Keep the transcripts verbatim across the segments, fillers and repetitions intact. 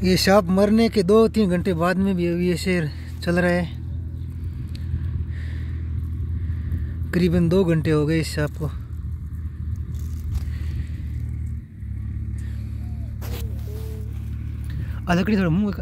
ये सांप मरने के दो तीन घंटे बाद में भी ये शेर चल रहा है। करीबन दो घंटे हो गए इस सांप को। लकड़ी थोड़ा मुंह का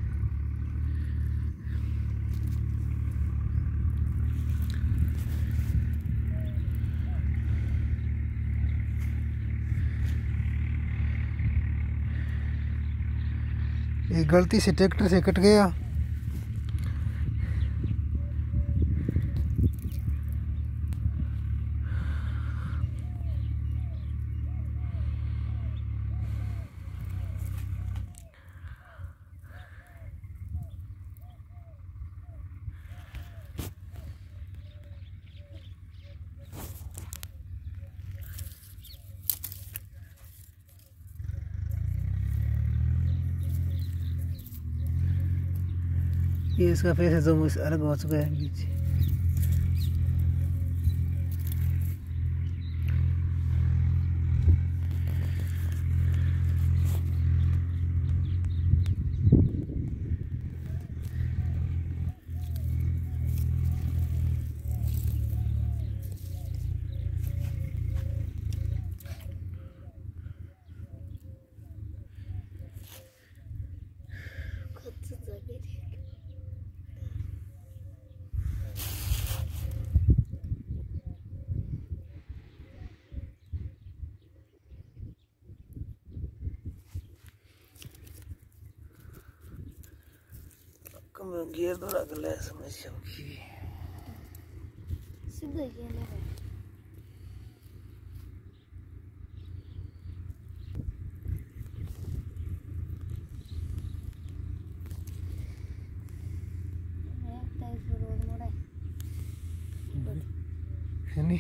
ये गलती से ट्रैक्टर से कट गया। ये इसका फेस है जो मुझसे अलग हो चुका है बीच। गियर दौड़ा कर ले समस्या की सीधा ही है। नहीं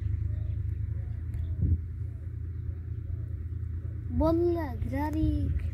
बोल गिरारी